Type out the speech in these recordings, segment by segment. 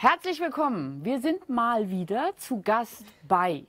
Herzlich willkommen. Wir sind mal wieder zu Gast bei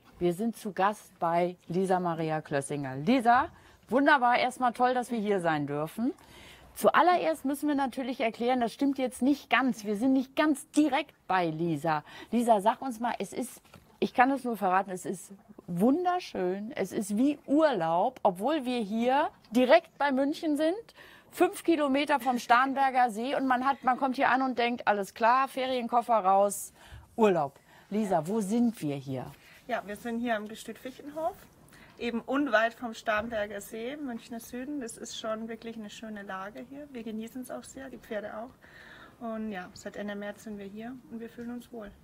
Lisa Maria Klössinger. Lisa, wunderbar, erstmal toll, dass wir hier sein dürfen. Zuallererst müssen wir natürlich erklären, das stimmt jetzt nicht ganz. Wir sind nicht ganz direkt bei Lisa. Lisa, sag uns mal, ich kann es nur verraten, es ist wunderschön. Es ist wie Urlaub, obwohl wir hier direkt bei München sind. 5 Kilometer vom Starnberger See und man kommt hier an und denkt, alles klar, Ferienkoffer raus, Urlaub. Lisa, wo sind wir hier? Ja, wir sind hier am Gestüt Fichtenhof, eben unweit vom Starnberger See, Münchner Süden. Das ist schon wirklich eine schöne Lage hier. Wir genießen es auch sehr, die Pferde auch. Und ja, seit Ende März sind wir hier und wir fühlen uns wohl.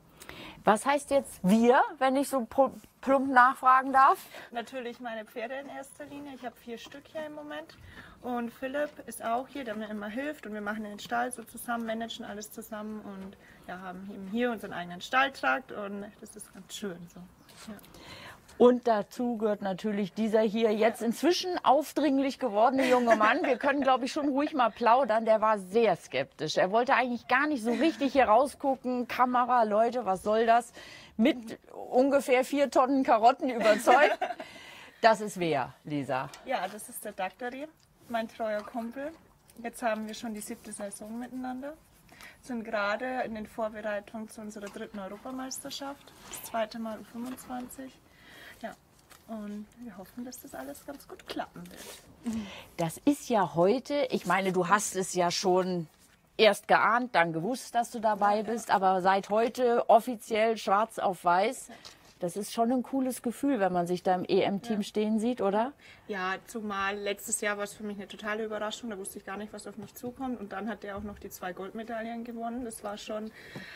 Was heißt jetzt wir, wenn ich so plump nachfragen darf? Natürlich meine Pferde in erster Linie. Ich habe 4 Stück hier im Moment. Und Philipp ist auch hier, der mir immer hilft. Und wir machen den Stall so zusammen, managen alles zusammen. Und ja, haben eben hier unseren eigenen Stalltrakt. Und das ist ganz schön so. Ja. Und dazu gehört natürlich dieser hier jetzt inzwischen aufdringlich gewordene junge Mann. Wir können, glaube ich, schon ruhig mal plaudern. Der war sehr skeptisch. Er wollte eigentlich gar nicht so richtig hier rausgucken. Kamera, Leute, was soll das? Mit ungefähr 4 Tonnen Karotten überzeugt. Das ist wer, Lisa? Ja, das ist der Daktari, mein treuer Kumpel. Jetzt haben wir schon die 7. Saison miteinander. Sind gerade in den Vorbereitungen zu unserer 3. Europameisterschaft. Das 2. Mal U25. Ja, und wir hoffen, dass das alles ganz gut klappen wird. Das ist ja heute, ich meine, du hast es ja schon erst geahnt, dann gewusst, dass du dabei bist, aber seit heute offiziell schwarz auf weiß. Das ist schon ein cooles Gefühl, wenn man sich da im EM-Team stehen sieht, oder? Ja, zumal letztes Jahr war es für mich eine totale Überraschung. Da wusste ich gar nicht, was auf mich zukommt. Und dann hat er auch noch die 2 Goldmedaillen gewonnen. Das war schon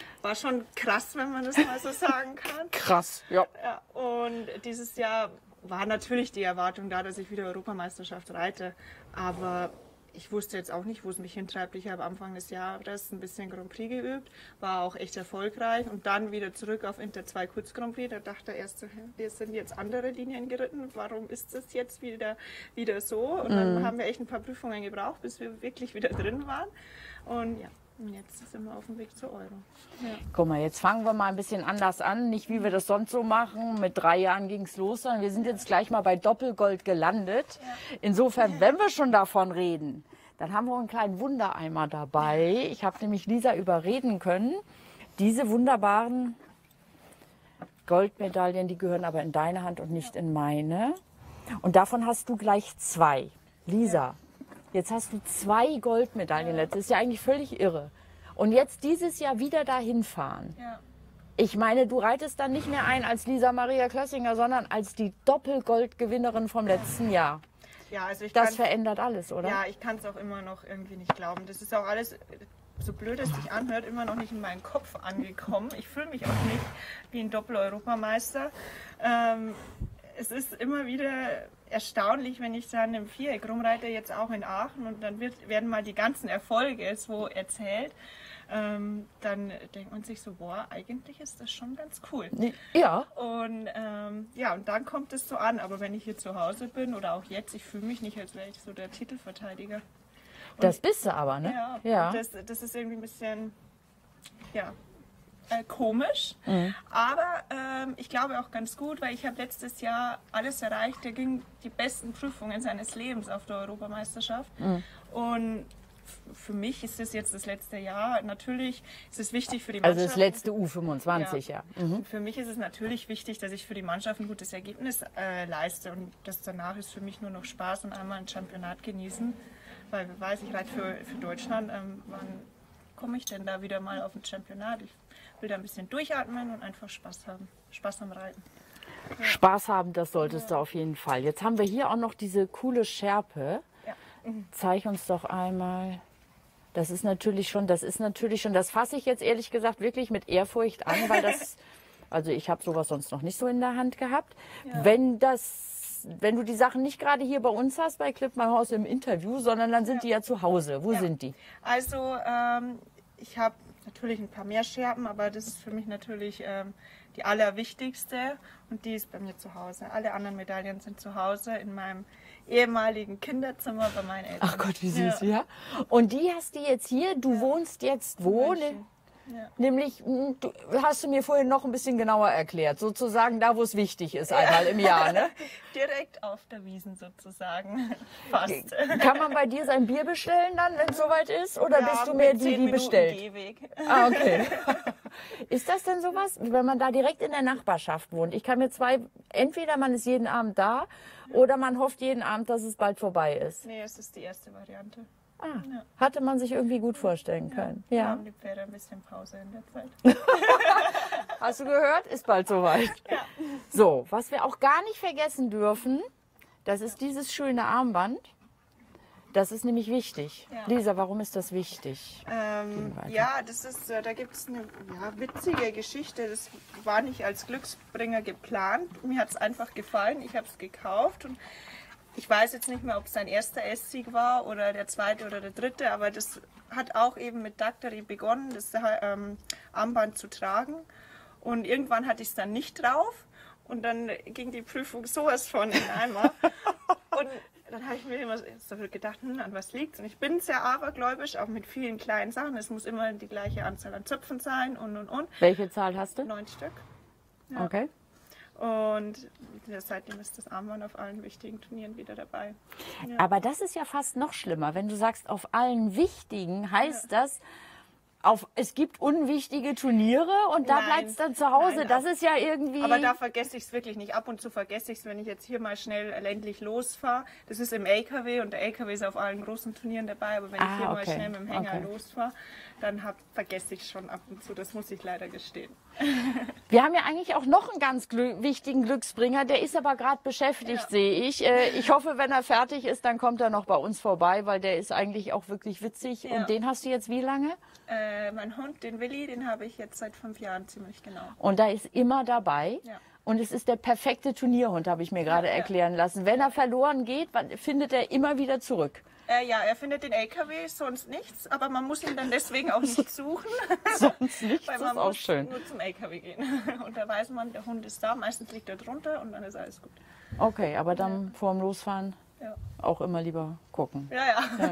krass, wenn man das mal so sagen kann. Krass, ja. Ja. Und dieses Jahr war natürlich die Erwartung da, dass ich wieder Europameisterschaft reite. Aber ich wusste jetzt auch nicht, wo es mich hintreibt. Ich habe Anfang des Jahres ein bisschen Grand Prix geübt, war auch echt erfolgreich und dann wieder zurück auf Inter 2 Kurz Grand Prix. Da dachte er erst, wir sind jetzt andere Linien geritten, warum ist das jetzt wieder so? Und dann haben wir echt ein paar Prüfungen gebraucht, bis wir wirklich wieder drin waren. Und ja, und jetzt sind wir auf dem Weg zur Euro. Ja. Guck mal, jetzt fangen wir mal ein bisschen anders an. Nicht wie wir das sonst so machen. Mit 3 Jahren ging es los, sondern wir sind jetzt gleich mal bei Doppelgold gelandet. Ja. Insofern, wenn wir schon davon reden, dann haben wir einen kleinen Wundereimer dabei. Ich habe nämlich Lisa überreden können. Diese wunderbaren Goldmedaillen, die gehören aber in deine Hand und nicht in meine. Und davon hast du gleich 2. Lisa. Jetzt hast du 2 Goldmedaillen. Das ist ja eigentlich völlig irre. Und jetzt dieses Jahr wieder dahin fahren. Ja. Ich meine, du reitest dann nicht mehr ein als Lisa Maria Klössinger, sondern als die Doppelgoldgewinnerin vom letzten Jahr. Ja, also das verändert alles, oder? Ja, ich kann es auch immer noch irgendwie nicht glauben. Das ist auch alles, so blöd es sich anhört, immer noch nicht in meinen Kopf angekommen. Ich fühle mich auch nicht wie ein Doppel-Europameister. Es ist immer wieder erstaunlich, wenn ich dann im Viereck rumreite, jetzt auch in Aachen, und dann werden mal die ganzen Erfolge so erzählt. Dann denkt man sich so, boah, eigentlich ist das schon ganz cool. Ja. Und ja, und dann kommt es so an. Aber wenn ich hier zu Hause bin oder auch jetzt, ich fühle mich nicht, als wäre ich so der Titelverteidiger. Und das bist du aber, ne? Ja, ja. Das ist irgendwie ein bisschen, ja, komisch, aber ich glaube auch ganz gut, weil ich habe letztes Jahr alles erreicht. Der ging die besten Prüfungen seines Lebens auf der Europameisterschaft und für mich ist es jetzt das letzte Jahr. Natürlich ist es wichtig für die Mannschaft. Also das letzte U25, ja. Für mich ist es natürlich wichtig, dass ich für die Mannschaft ein gutes Ergebnis leiste, und das danach ist für mich nur noch Spaß und einmal ein Championat genießen, weil wer weiß, ich reite für Deutschland. Wann komme ich denn da wieder mal auf ein Championat? Ich will da ein bisschen durchatmen und einfach Spaß haben. Spaß am Reiten. Ja. Spaß haben, das solltest du auf jeden Fall. Jetzt haben wir hier auch noch diese coole Schärpe. Ja. Zeig uns doch einmal. Das fasse ich jetzt ehrlich gesagt wirklich mit Ehrfurcht an, weil das, also ich habe sowas sonst noch nicht so in der Hand gehabt. Ja. Wenn du die Sachen nicht gerade hier bei uns hast, bei Clip My Horse im Interview, sondern dann sind die ja zu Hause. Wo sind die? Also ich habe natürlich ein paar mehr Scherben, aber das ist für mich natürlich die allerwichtigste, und die ist bei mir zu Hause. Alle anderen Medaillen sind zu Hause in meinem ehemaligen Kinderzimmer bei meinen Eltern. Ach Gott, wie süß, ja. Und die hast du jetzt hier, du wohnst jetzt wo? Ja. Nämlich, hast du mir vorhin noch ein bisschen genauer erklärt, sozusagen da, wo es wichtig ist, einmal im Jahr, ne? Direkt auf der Wiesn sozusagen, fast. Kann man bei dir sein Bier bestellen dann, wenn es soweit ist? Oder Ja, bist du mehr mit die, 10 die Minuten bestellt? Gehweg. Ah, okay. Ist das denn sowas, wenn man da direkt in der Nachbarschaft wohnt? Ich kann mir entweder man ist jeden Abend da oder man hofft jeden Abend, dass es bald vorbei ist. Nee, es ist die erste Variante. Ah, Ja. hatte man sich irgendwie gut vorstellen können. Wir Ja. haben die Pferde ein bisschen Pause in der Zeit. Hast du gehört? Ist bald soweit. Ja. So, was wir auch gar nicht vergessen dürfen, das ist dieses schöne Armband. Das ist nämlich wichtig. Ja. Lisa, warum ist das wichtig? Ja, das ist, da gibt es eine witzige Geschichte. Das war nicht als Glücksbringer geplant. Mir hat es einfach gefallen. Ich habe es gekauft und ich weiß jetzt nicht mehr, ob es sein erster Esssieg war oder der zweite oder der dritte, aber das hat auch eben mit Daktari begonnen, das Armband zu tragen. Und irgendwann hatte ich es dann nicht drauf und dann ging die Prüfung sowas von in den Eimer. Und dann habe ich mir immer so gedacht, an was liegt's? Und ich bin sehr abergläubisch, auch mit vielen kleinen Sachen. Es muss immer die gleiche Anzahl an Zöpfen sein und. Welche Zahl hast du? 9 Stück. Ja. Okay. Und seitdem ist das Armband auf allen wichtigen Turnieren wieder dabei. Ja. Aber das ist ja fast noch schlimmer. Wenn du sagst, auf allen wichtigen, heißt das, es gibt unwichtige Turniere und da Nein. bleibt es dann zu Hause. Nein, das ist ja irgendwie... Aber da vergesse ich es wirklich nicht. Ab und zu vergesse ich es, wenn ich jetzt hier mal schnell ländlich losfahre. Das ist im LKW und der LKW ist auf allen großen Turnieren dabei. Aber wenn ich hier mal schnell mit dem Hänger losfahre, dann vergesse ich schon ab und zu. Das muss ich leider gestehen. Wir haben ja eigentlich auch noch einen ganz wichtigen Glücksbringer. Der ist aber gerade beschäftigt, sehe ich. Ich hoffe, wenn er fertig ist, dann kommt er noch bei uns vorbei, weil der ist eigentlich auch wirklich witzig. Ja. Und den hast du jetzt wie lange? Mein Hund, den Willi, den habe ich jetzt seit 5 Jahren ziemlich genau. Und da ist immer dabei. Ja. Und es ist der perfekte Turnierhund, habe ich mir gerade erklären lassen. Wenn er verloren geht, findet er immer wieder zurück. Ja, er findet den LKW, sonst nichts. Aber man muss ihn dann deswegen auch nicht suchen. Sonst nichts, Weil das man ist auch muss schön. nur zum LKW gehen. Und da weiß man, der Hund ist da. Meistens liegt er drunter und dann ist alles gut. Okay, aber dann vorm Losfahren Ja. auch immer lieber gucken. Ja.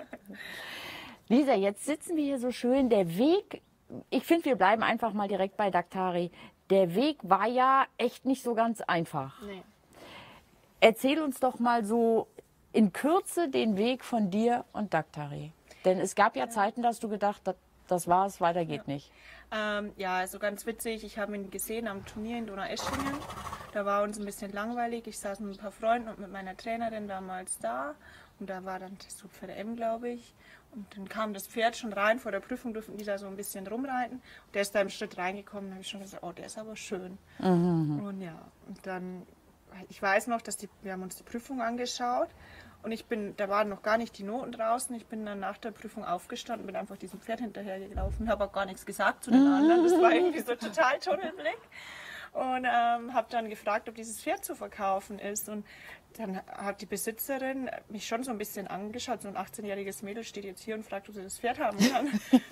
Lisa, jetzt sitzen wir hier so schön. Der Weg, ich finde, wir bleiben einfach mal direkt bei Daktari. Der Weg war ja echt nicht so ganz einfach. Nee. Erzähl uns doch mal so in Kürze den Weg von dir und Daktari. Denn es gab ja Zeiten, da hast du gedacht, das war's, weiter geht nicht. Ja, also ganz witzig. Ich habe ihn gesehen am Turnier in Donaueschingen. Da war uns ein bisschen langweilig. Ich saß mit ein paar Freunden und mit meiner Trainerin damals da. Und da war dann das Zug für der M, glaube ich. Und dann kam das Pferd schon rein. Vor der Prüfung durften die da so ein bisschen rumreiten. Und der ist da im Schritt reingekommen. Da habe ich schon gesagt, oh, der ist aber schön. Und ja, und dann, ich weiß noch, wir haben uns die Prüfung angeschaut. Und da waren noch gar nicht die Noten draußen. Ich bin dann nach der Prüfung aufgestanden, bin einfach diesem Pferd hinterhergelaufen, habe auch gar nichts gesagt zu den anderen. Das war irgendwie so total Tunnelblick. Und habe dann gefragt, ob dieses Pferd zu verkaufen ist. Und dann hat die Besitzerin mich schon so ein bisschen angeschaut. So ein 18-jähriges Mädel steht jetzt hier und fragt, ob sie das Pferd haben kann.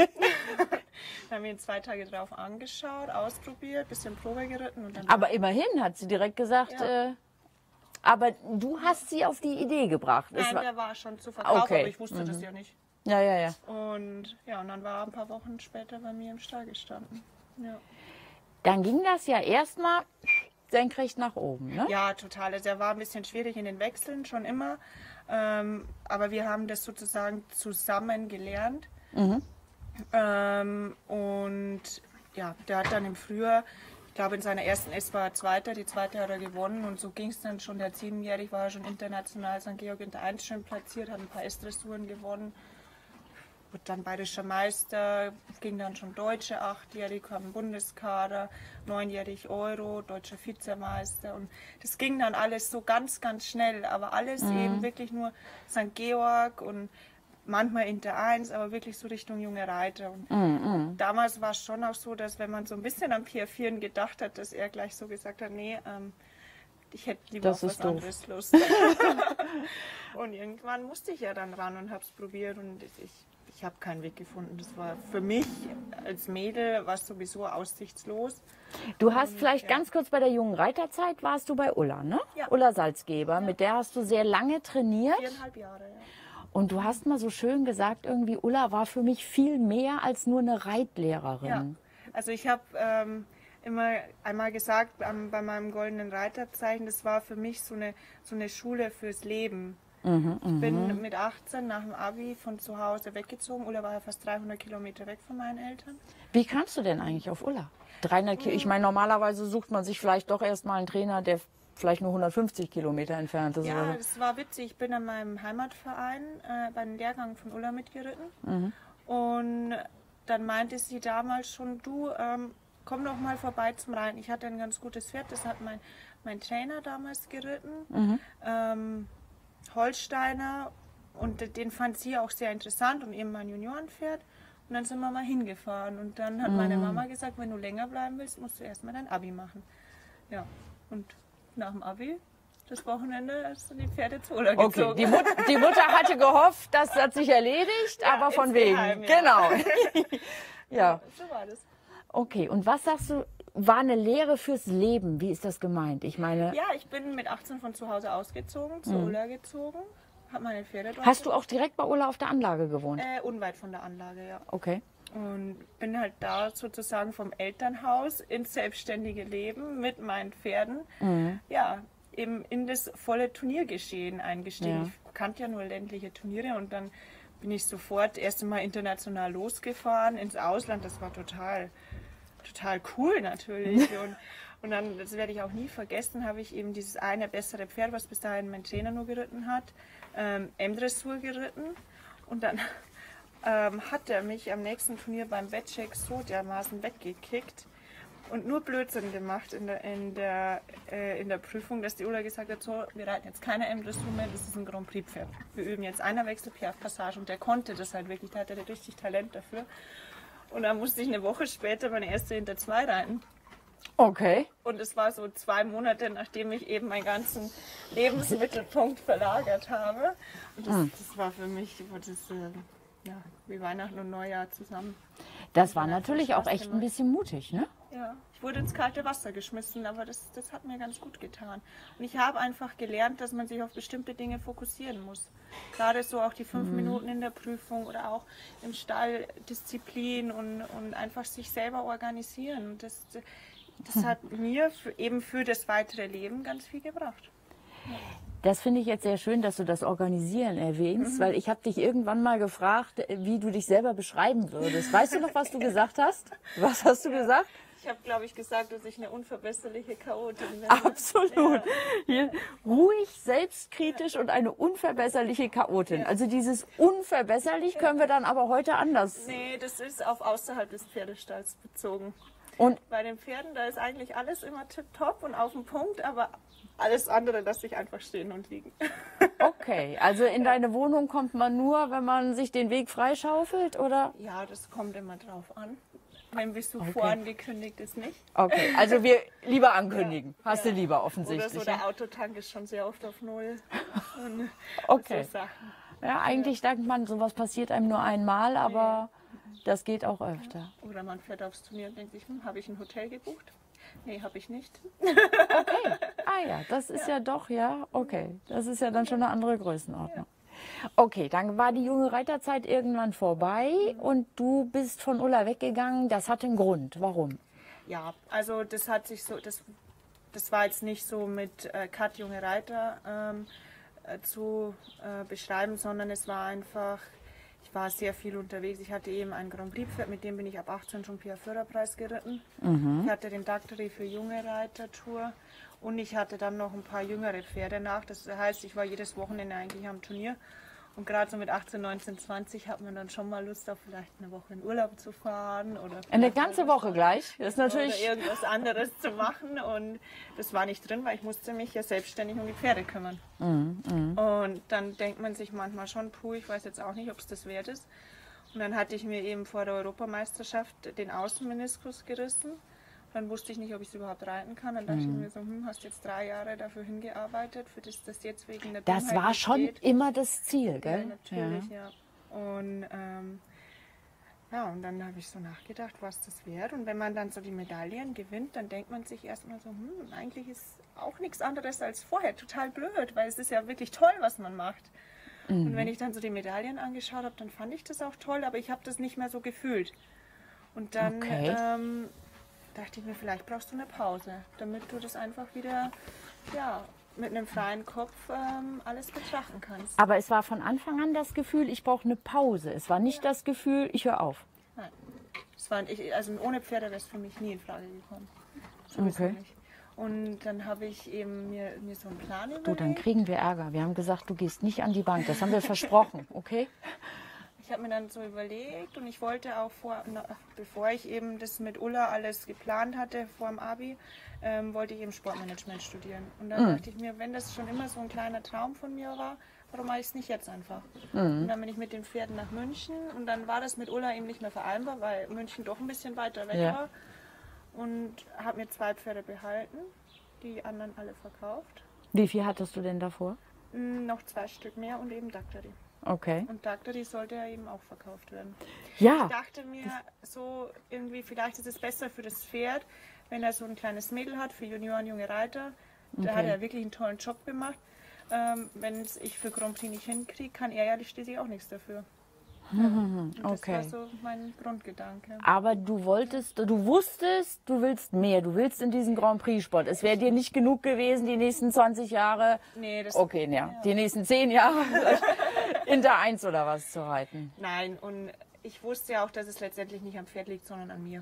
Dann haben wir ihn 2 Tage drauf angeschaut, ausprobiert, bisschen Probe geritten. Und dann Aber immerhin hat sie direkt gesagt, aber du hast sie auf die Idee gebracht. Nein, der war schon zu verkaufen, Okay. aber ich wusste das ja nicht. Ja. Und ja, und dann war er ein paar Wochen später bei mir im Stall gestanden. Ja, Dann ging das ja erstmal senkrecht nach oben, ne? ja total. Also er war ein bisschen schwierig in den Wechseln, schon immer. Aber wir haben das sozusagen zusammen gelernt. Und ja, der hat dann im Frühjahr, ich glaube in seiner ersten S war er Zweiter, die zweite hat er gewonnen. Und so ging es dann schon. Der hat 7-jährig, war er schon international St. Georg in der 1 schön platziert, hat ein paar S-Dressuren gewonnen. Wurde dann bayerischer Meister, ging dann schon Deutsche, 8-jährig, kam Bundeskader, 9-jährig Euro, deutscher Vizemeister. Und das ging dann alles so ganz, ganz schnell. Aber alles eben wirklich nur St. Georg und manchmal Inter 1, aber wirklich so Richtung junge Reiter. Und damals war es schon auch so, dass wenn man so ein bisschen am Pier 4 gedacht hat, dass er gleich so gesagt hat, nee, ich hätte lieber auf was anderes Lust. Und irgendwann musste ich ja dann ran und habe es probiert und ich habe keinen Weg gefunden. Das war für mich als Mädel war es sowieso aussichtslos. Du hast vielleicht ganz kurz bei der jungen Reiterzeit, warst du bei Ulla, ne? Ja. Ulla Salzgeber, mit der hast du sehr lange trainiert. 4,5 Jahre, ja. Und du hast mal so schön gesagt, irgendwie Ulla war für mich viel mehr als nur eine Reitlehrerin. Ja, also ich habe immer einmal gesagt, bei meinem goldenen Reiterzeichen, das war für mich so eine Schule fürs Leben. Ich bin mit 18 nach dem Abi von zu Hause weggezogen. Ulla war ja fast 300 Kilometer weg von meinen Eltern. Wie kamst du denn eigentlich auf Ulla? 300 Kilometer, ich meine, normalerweise sucht man sich vielleicht doch erstmal einen Trainer, der vielleicht nur 150 Kilometer entfernt ist. Ja, das war witzig. Ich bin an meinem Heimatverein bei den Lehrgang von Ulla mitgeritten. Und dann meinte sie damals schon, du, komm doch mal vorbei zum Reiten. Ich hatte ein ganz gutes Pferd, das hat mein Trainer damals geritten. Holsteiner, und den fand sie auch sehr interessant und eben mein Juniorenpferd. Und dann sind wir mal hingefahren und dann hat meine Mama gesagt, wenn du länger bleiben willst, musst du erstmal dein Abi machen. Ja, und nach dem Abi, das Wochenende, sind die Pferde zu Ulla gezogen. Okay, die Mutter hatte gehofft, das hat sich erledigt, Ja, aber von wegen. Geheim, ja. Genau. Ja. So war das. Okay, und was sagst du, war eine Lehre fürs Leben? Wie ist das gemeint? Ich meine, Ja, ich bin mit 18 von zu Hause ausgezogen, zu Ulla gezogen, habe meine Pferde dort. hast du auch direkt bei Ulla auf der Anlage gewohnt? Unweit von der Anlage, ja. Okay. Und bin halt da sozusagen vom Elternhaus ins selbstständige Leben mit meinen Pferden, ja, eben in das volle Turniergeschehen eingestiegen. Ja. Ich kannte ja nur ländliche Turniere und dann bin ich sofort erst einmal international losgefahren ins Ausland. Das war total cool natürlich. Und dann, das werde ich auch nie vergessen, habe ich eben dieses eine bessere Pferd, was bis dahin mein Trainer nur geritten hat, M-Dressur geritten. Und dann hat er mich am nächsten Turnier beim Wettcheck so dermaßen weggekickt und nur Blödsinn gemacht in der Prüfung, dass die Ulla gesagt hat, so, wir reiten jetzt keine M-Dressur mehr, das ist ein Grand Prix Pferd. Wir üben jetzt Einerwechsel, Piaffe-Passage, und der konnte das halt wirklich, der hatte richtig Talent dafür. Und dann musste ich eine Woche später meine erste Hinter 2 reiten. Okay. Und es war so 2 Monate, nachdem ich eben meinen ganzen Lebensmittelpunkt verlagert habe. Und das war für mich ja, wie Weihnachten und Neujahr zusammen. Das war natürlich auch echt ein bisschen mutig, ne? Ja, ich wurde ins kalte Wasser geschmissen, aber das hat mir ganz gut getan. Und ich habe einfach gelernt, dass man sich auf bestimmte Dinge fokussieren muss. Gerade so auch die 5 Minuten in der Prüfung oder auch im Stall Disziplin und einfach sich selber organisieren. Und das hat mir eben für das weitere Leben ganz viel gebracht. Das finde ich jetzt sehr schön, dass du das Organisieren erwähnst, weil ich habe dich irgendwann mal gefragt, wie du dich selber beschreiben würdest. Weißt du noch, was du gesagt hast? Was hast du gesagt? Ich habe, glaube ich, gesagt, dass ich eine unverbesserliche Chaotin bin. Absolut. Ja. Hier, ruhig, selbstkritisch und eine unverbesserliche Chaotin. Ja. Also dieses unverbesserlich können wir dann aber heute anders. Nee, das ist auf außerhalb des Pferdestalls bezogen. Und Bei den Pferden, da ist eigentlich alles immer tipptopp und auf dem Punkt, aber alles andere lasse ich einfach stehen und liegen. okay, also in deine Wohnung kommt man nur, wenn man sich den Weg freischaufelt, oder? Ja, das kommt immer drauf an. Wenn Besuch vorangekündigt ist, nicht. Okay, also wir lieber ankündigen. Hast du lieber Oder offensichtlich. so, der Autotank ist schon sehr oft auf Null. Und Okay. so Sachen. Ja, eigentlich denkt man, sowas passiert einem nur einmal, aber das geht auch öfter. Oder man fährt aufs Turnier und denkt sich, habe ich ein Hotel gebucht? Nee, habe ich nicht. Okay. Ah ja, das ist ja doch, ja, okay. Das ist ja dann schon eine andere Größenordnung. Okay, dann war die junge Reiterzeit irgendwann vorbei und du bist von Ulla weggegangen. Das hatte einen Grund. Warum? Ja, also das hat sich so, das war jetzt nicht so mit Cut junge Reiter zu beschreiben, sondern es war einfach, ich war sehr viel unterwegs. Ich hatte eben ein Grand Prix Pferd, mit dem bin ich ab 18 schon Förderpreis geritten. Ich hatte den Daktari für junge Reitertour und ich hatte dann noch ein paar jüngere Pferde nach. Das heißt, ich war jedes Wochenende eigentlich am Turnier. Und gerade so mit 18, 19, 20 hat man dann schon mal Lust auf vielleicht eine Woche in Urlaub zu fahren. Oder Eine ganze Woche gleich. Das ist natürlich. Oder irgendwas anderes zu machen. Und das war nicht drin, weil ich musste mich ja selbstständig um die Pferde kümmern. Und dann denkt man sich manchmal schon, puh, ich weiß jetzt auch nicht, ob es das wert ist. Und dann hatte ich mir eben vor der Europameisterschaft den Außenmeniskus gerissen. Dann wusste ich nicht, ob ich es überhaupt reiten kann. Dann dachte ich mir so, hast jetzt 3 Jahre dafür hingearbeitet, für das jetzt wegen der Das Dummheit war nicht schon geht. immer das Ziel, Ja, gell? natürlich, ja. Und und dann habe ich so nachgedacht, was das wert. Und wenn man dann so die Medaillen gewinnt, dann denkt man sich erstmal so, eigentlich ist auch nichts anderes als vorher. Total blöd, weil es ist ja wirklich toll, was man macht. Und wenn ich dann so die Medaillen angeschaut habe, dann fand ich das auch toll, aber ich habe das nicht mehr so gefühlt. Und dann dachte ich mir, vielleicht brauchst du eine Pause, damit du das einfach wieder mit einem freien Kopf alles betrachten kannst. Aber es war von Anfang an das Gefühl, ich brauche eine Pause. Es war nicht das Gefühl, ich höre auf. Nein. Also ohne Pferde wäre es für mich nie in Frage gekommen. Sowieso nicht. Und dann habe ich eben mir so einen Plan überlegt. Du, dann kriegen wir Ärger. Wir haben gesagt, du gehst nicht an die Bank. Das haben wir versprochen, okay? Ich habe mir dann so überlegt und ich wollte auch bevor ich eben das mit Ulla alles geplant hatte vor dem Abi, wollte ich eben Sportmanagement studieren. Und dann dachte ich mir, wenn das schon immer so ein kleiner Traum von mir war, warum mache ich es nicht jetzt einfach? Und dann bin ich mit den Pferden nach München und dann war das mit Ulla eben nicht mehr vereinbar, weil München doch ein bisschen weiter weg war. Und habe mir 2 Pferde behalten, die anderen alle verkauft. Wie viel hattest du denn davor? Noch 2 Stück mehr und eben Daktari. Okay. Und Daktari sollte ja eben auch verkauft werden. Ja. Ich dachte mir so irgendwie, vielleicht ist es besser für das Pferd, wenn er so ein kleines Mädel hat, für Junioren, junge Reiter. Da hat er wirklich einen tollen Job gemacht. Wenn es ich für Grand Prix nicht hinkriege, kann er ja schließlich auch nichts dafür. Und das war so mein Grundgedanke. Aber du wusstest, du willst mehr. Du willst in diesen Grand Prix Sport. Es wäre dir nicht genug gewesen, die nächsten 20 Jahre. Nee, das die nächsten 10 Jahre in der 1 oder was zu reiten. Nein, und ich wusste ja auch, dass es letztendlich nicht am Pferd liegt, sondern an mir.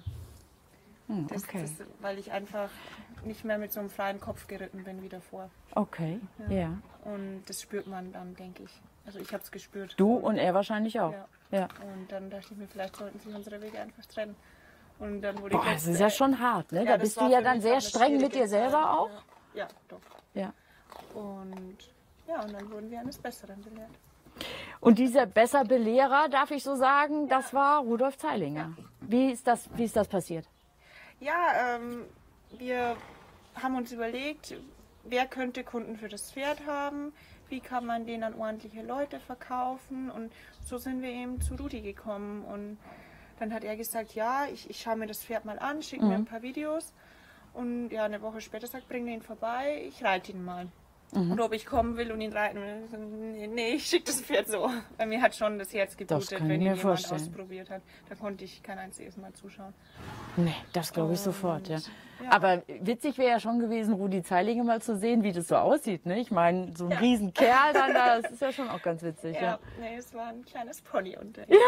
Weil ich einfach nicht mehr mit so einem freien Kopf geritten bin wie davor. Okay, ja. Und das spürt man dann, denke ich. Also ich habe es gespürt. Du und er wahrscheinlich auch. Ja. Und dann dachte ich mir, vielleicht sollten sich unsere Wege einfach trennen. Und dann wurde das ist ja schon hart, ne? Da bist du ja dann sehr streng mit dir selber auch. Ja, doch. Ja. Und dann wurden wir eines Besseren belehrt. Und dieser Besserbelehrer, darf ich so sagen, das war Rudolf Zeilinger. Ja. Wie ist das passiert? Ja, wir haben uns überlegt, wer könnte Kunden für das Pferd haben, wie kann man den an ordentliche Leute verkaufen, und so sind wir eben zu Rudi gekommen. Und dann hat er gesagt, ja, ich schaue mir das Pferd mal an, schicke mir ein paar Videos, und ja, eine Woche später sagt, bring ihn vorbei, ich reite ihn mal. Und ob ich kommen will und ihn reiten will, nee, ich schicke das Pferd so. Bei mir hat schon das Herz geblutet, wenn ihn jemand ausprobiert hat. Da konnte ich kein einziges Mal zuschauen. Nee, das glaube ich sofort, ja. Aber witzig wäre ja schon gewesen, Rudi Zeilinger mal zu sehen, wie das so aussieht, ne? Ich meine, so ein Riesenkerl dann da, das ist ja schon auch ganz witzig, ja. Nee, es war ein kleines Pony unter ihm.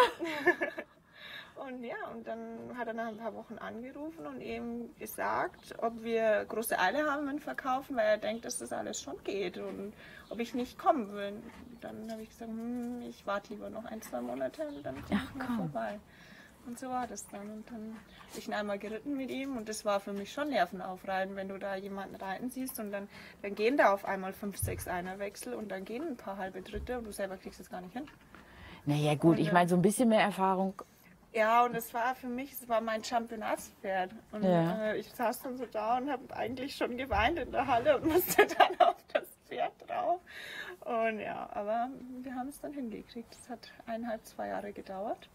Und dann hat er nach ein paar Wochen angerufen und eben gesagt, ob wir große Eile haben mit Verkaufen, weil er denkt, dass das alles schon geht und ob ich nicht kommen will. Dann habe ich gesagt, ich warte lieber noch 1-2 Monate und dann komme ich mal vorbei. Und so war das dann. Und dann habe ich ihn einmal geritten mit ihm und das war für mich schon nervenaufreibend, wenn du da jemanden reiten siehst und dann gehen da auf einmal 5-6 Einerwechsel und dann gehen ein paar halbe Dritte und du selber kriegst es gar nicht hin. Naja gut, ich meine, so ein bisschen mehr Erfahrung. Ja, und es war für mich, es war mein Championatspferd. Und ich saß dann so da und habe eigentlich schon geweint in der Halle und musste dann auf das Pferd drauf. Und ja, aber wir haben es dann hingekriegt. Es hat 1,5-2 Jahre gedauert.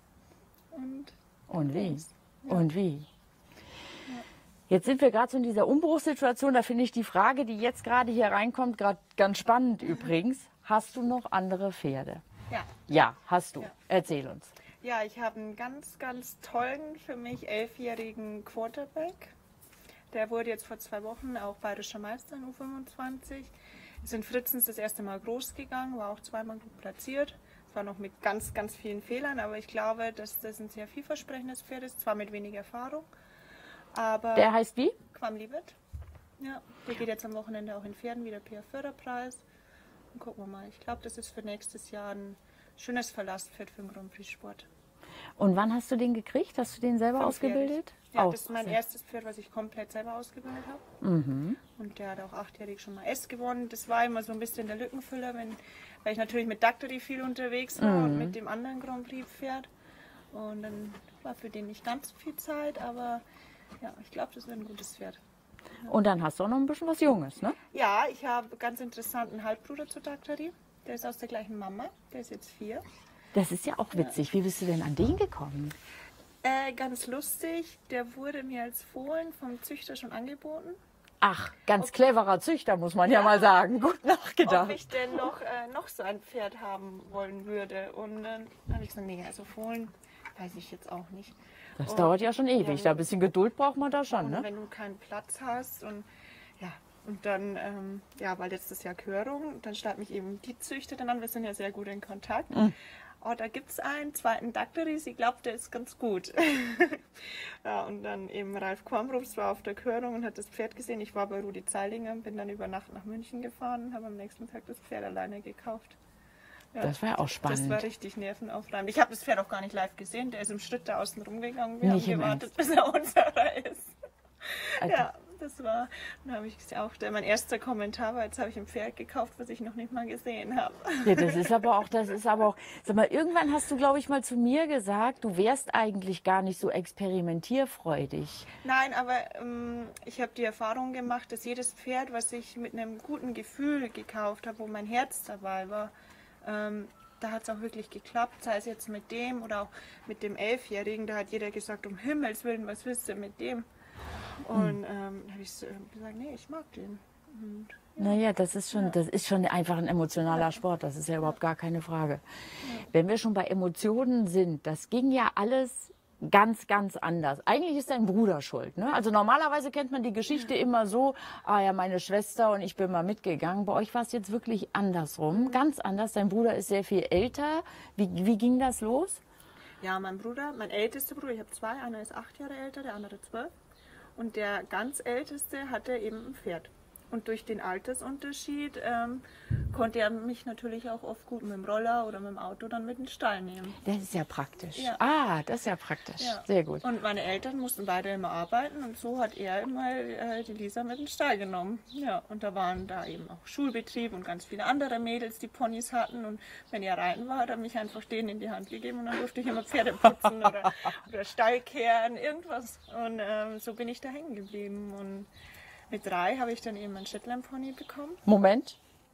Und wie? Ja. Und wie? Ja. Jetzt sind wir gerade so in dieser Umbruchssituation. Da finde ich die Frage, die jetzt gerade hier reinkommt, gerade ganz spannend übrigens. Hast du noch andere Pferde? Ja. Ja, hast du. Ja. Erzähl uns. Ja, ich habe einen ganz, ganz tollen, für mich 11-jährigen Quarterback. Der wurde jetzt vor 2 Wochen auch bayerischer Meister in U25. Ist in Fritzens das erste Mal groß gegangen, war auch 2-mal gut platziert. Es war noch mit ganz, ganz vielen Fehlern, aber ich glaube, dass das ein sehr vielversprechendes Pferd ist, zwar mit wenig Erfahrung. Aber der heißt wie? Quamlibet. Ja, der geht jetzt am Wochenende auch in Pferden, wieder PR-Förderpreis. Und gucken wir mal. Ich glaube, das ist für nächstes Jahr ein schönes Verlasspferd für den Grand Prix Sport. Und wann hast du den gekriegt? Hast du den selber ausgebildet? Ja, das ist mein erstes Pferd, was ich komplett selber ausgebildet habe. Mhm. Und der hat auch 8-jährig schon mal S gewonnen. Das war immer so ein bisschen der Lückenfüller, weil ich natürlich mit Daktari viel unterwegs war und mit dem anderen Grand Prix Pferd. Und dann war für den nicht ganz so viel Zeit, aber ja, ich glaube, das wird ein gutes Pferd. Ja. Und dann hast du auch noch ein bisschen was Junges, ne? Ja, ich habe ganz interessanten Halbbruder zu Daktari. Der ist aus der gleichen Mama, der ist jetzt 4. Das ist ja auch witzig. Wie bist du denn an den gekommen? Ganz lustig, der wurde mir als Fohlen vom Züchter schon angeboten. Ach, ganz cleverer Züchter, muss man ja mal sagen. Gut ob nachgedacht. ich denn noch so ein Pferd haben wollen würde. Und dann habe ich gesagt, nee, also Fohlen weiß ich jetzt auch nicht. Das Und, dauert ja schon ewig. ja, Da ein bisschen Geduld braucht man da schon, und ne? wenn du keinen Platz hast und ja, und dann, war letztes Jahr Körung, dann schreibt mich eben die Züchterin an, wir sind ja sehr gut in Kontakt. Oh, da gibt es einen zweiten Dakteri, sie glaubt, der ist ganz gut. Ja, und dann eben Ralf Kormrups war auf der Körung und hat das Pferd gesehen. Ich war bei Rudi Zeilinger, bin dann über Nacht nach München gefahren und habe am nächsten Tag das Pferd alleine gekauft. Ja, Das war ja auch spannend. das war richtig nervenaufreibend. Ich habe das Pferd auch gar nicht live gesehen, der ist im Schritt da außen rumgegangen. Wir Nicht haben im gewartet, bis er unserer ist. Alter. Ja, das war, dann habe ich auch, mein erster Kommentar war, jetzt habe ich ein Pferd gekauft, was ich noch nicht mal gesehen habe. Ja, das ist aber auch, sag mal, irgendwann hast du, glaube ich, mal zu mir gesagt, du wärst eigentlich gar nicht so experimentierfreudig. Nein, aber ich habe die Erfahrung gemacht, dass jedes Pferd, was ich mit einem guten Gefühl gekauft habe, wo mein Herz dabei war, da hat es auch wirklich geklappt, sei es jetzt mit dem oder auch mit dem 11-Jährigen, da hat jeder gesagt, um Himmels Willen, was willst du mit dem? Und dann habe ich gesagt, nee, ich mag den. Und, Naja, das ist schon einfach ein emotionaler Sport, das ist ja überhaupt gar keine Frage. Wenn wir schon bei Emotionen sind, das ging ja alles ganz, ganz anders. Eigentlich ist dein Bruder schuld, ne? Also normalerweise kennt man die Geschichte immer so, ah ja, meine Schwester und ich bin mal mitgegangen. Bei euch war es jetzt wirklich andersrum, ganz anders. Dein Bruder ist sehr viel älter. Wie ging das los? ja, mein Bruder, mein ältester Bruder, ich habe zwei, einer ist 8 Jahre älter, der andere 12. Und der ganz älteste hatte eben ein Pferd. Und durch den Altersunterschied konnte er mich natürlich auch oft gut mit dem Roller oder mit dem Auto dann mit in den Stall nehmen. Das ist ja praktisch. Ja. Ah, das ist ja praktisch. Ja. Sehr gut. Und meine Eltern mussten beide immer arbeiten und so hat er immer die Lisa mit in den Stall genommen. Ja, und da waren da eben auch Schulbetrieb und ganz viele andere Mädels, die Ponys hatten. Und wenn er reiten war, hat er mich einfach denen in die Hand gegeben und dann durfte ich immer Pferde putzen oder Stall kehren, irgendwas. Und so bin ich da hängen geblieben. Und mit 3 habe ich dann eben einen Shetland-Pony bekommen. Moment.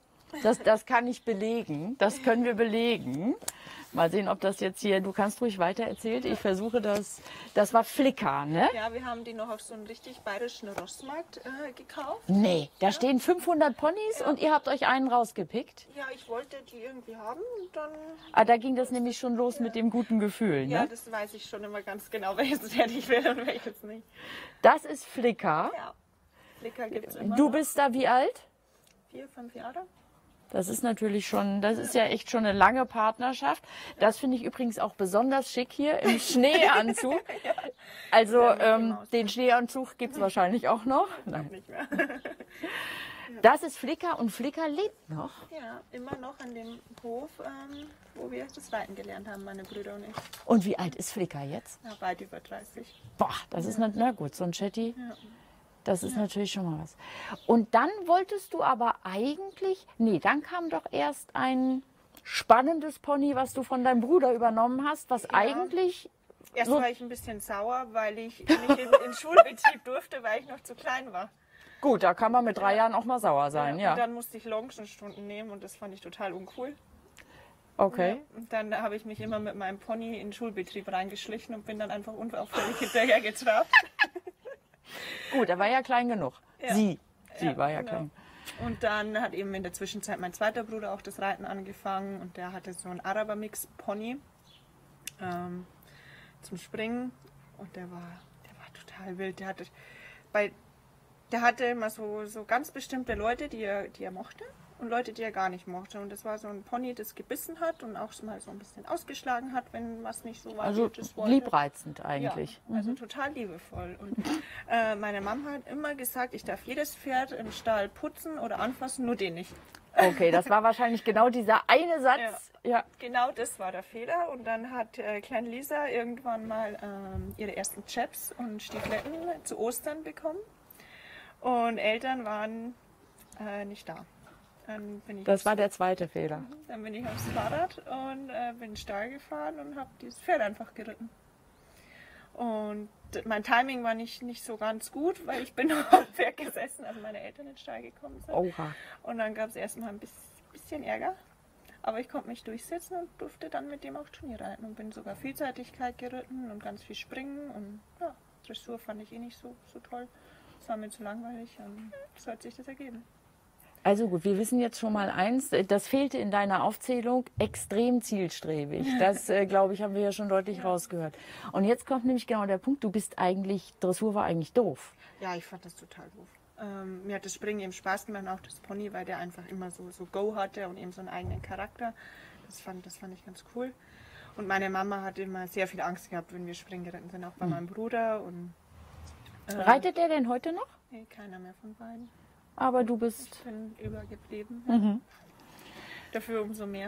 Das kann ich belegen. Das können wir belegen. Mal sehen, ob das jetzt hier, du kannst ruhig weiter erzählen. Ich versuche das. Das war Flicker, ne? Ja, wir haben die noch auf so einem richtig bayerischen Rossmarkt gekauft. Nee, da stehen 500 Ponys und ihr habt euch einen rausgepickt. Ja, ich wollte die irgendwie haben und dann... Ah, da ging das nämlich schon los mit dem guten Gefühl, Ja, ne? das weiß ich schon immer ganz genau, welches Pferd ich will und welches nicht. Das ist Flicker. Ja, Flicker gibt es immer Du noch. bist da wie alt? 4, 5 Jahre. Das ist natürlich schon, das ist ja echt schon eine lange Partnerschaft. Das finde ich übrigens auch besonders schick hier im Schneeanzug. Also den Schneeanzug gibt es wahrscheinlich auch noch. Nein. Nicht mehr. Das ist Flicker und Flicker lebt noch. Ja, immer noch an dem Hof, wo wir das Reiten gelernt haben, meine Brüder und ich. Und wie alt ist Flicker jetzt? Ja, weit über 30. Boah, das ist na gut, so ein Chatty. Ja. Das ist natürlich schon mal was. Und dann wolltest du aber eigentlich, nee, dann kam doch erst ein spannendes Pony, was du von deinem Bruder übernommen hast, was eigentlich Erst so war ich ein bisschen sauer, weil ich nicht in den Schulbetrieb durfte, weil ich noch zu klein war. gut, da kann man mit 3 Jahren auch mal sauer sein, Und ja. dann musste ich Longenstunden nehmen und das fand ich total uncool. Okay. Und dann habe ich mich immer mit meinem Pony in den Schulbetrieb reingeschlichen und bin dann einfach unauffällig hinterher getrabt. Gut, er war ja klein genug. Ja. Sie war ja genau. klein. Und dann hat eben in der Zwischenzeit mein zweiter Bruder auch das Reiten angefangen und der hatte so einen Araber-Mix-Pony zum Springen und der war total wild. Der hatte immer so ganz bestimmte Leute, die er mochte und Leute, die er gar nicht mochte. Und das war so ein Pony, das gebissen hat und auch mal so ein bisschen ausgeschlagen hat, wenn was nicht so war, Also wie das wollte. liebreizend eigentlich. Ja, also total liebevoll. Und meine Mama hat immer gesagt, ich darf jedes Pferd im Stall putzen oder anfassen, nur den nicht. Okay, das war wahrscheinlich genau dieser eine Satz. Ja. Genau das war der Fehler. Und dann hat kleine Lisa irgendwann mal ihre ersten Chaps und Stiefeletten zu Ostern bekommen. Und Eltern waren nicht da. Das war der zweite Fehler. Dann bin ich aufs Fahrrad und bin in den Stall gefahren und habe dieses Pferd einfach geritten. Und mein Timing war nicht so ganz gut, weil ich bin noch auf dem Pferd gesessen, als meine Eltern in den Stall gekommen sind. Oha. Und dann gab es erstmal ein bisschen Ärger. Aber ich konnte mich durchsetzen und durfte dann mit dem auch Turnier reiten. Und bin sogar Vielseitigkeit geritten und ganz viel springen. Und ja, Dressur fand ich eh nicht so toll. es war mir zu langweilig und so hat sich das ergeben. Also gut, wir wissen jetzt schon mal eins, das fehlte in deiner Aufzählung, extrem zielstrebig. Das, glaube ich, haben wir ja schon deutlich rausgehört. Und jetzt kommt nämlich genau der Punkt, Dressur war eigentlich doof. Ja, ich fand das total doof. Mir hat das Springen eben Spaß gemacht, auch das Pony, weil der einfach immer so Go hatte und eben so einen eigenen Charakter. Das fand ich ganz cool. Und meine Mama hat immer sehr viel Angst gehabt, wenn wir springen geritten sind, auch bei meinem Bruder. Und, Reitet der denn heute noch? Nee, keiner mehr von beiden. Aber du bist... Ich bin übergeblieben. Ja. Dafür umso mehr.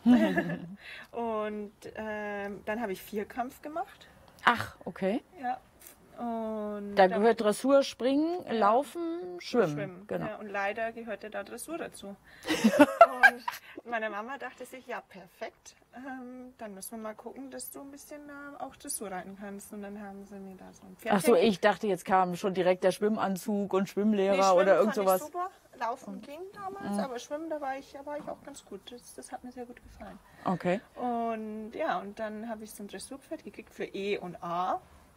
Und dann habe ich Vierkampf gemacht. Ach, okay. Ja. Und da gehört Dressur, Springen, Laufen, Schwimmen. Genau. Ja, und leider gehörte da Dressur dazu. Und meine Mama dachte sich, ja perfekt, dann müssen wir mal gucken, dass du ein bisschen auch Dressur reiten kannst. Und dann haben sie mir da so ein Pferd. Ach so, ich dachte, jetzt kam schon direkt der Schwimmanzug und Schwimmlehrer Schwimmen oder irgend fand sowas. Ich super. Laufen ging damals, aber Schwimmen, da war ich auch ganz gut. Das hat mir sehr gut gefallen. Okay. Und ja, und dann habe ich so ein Dressurpferd gekriegt für E und A.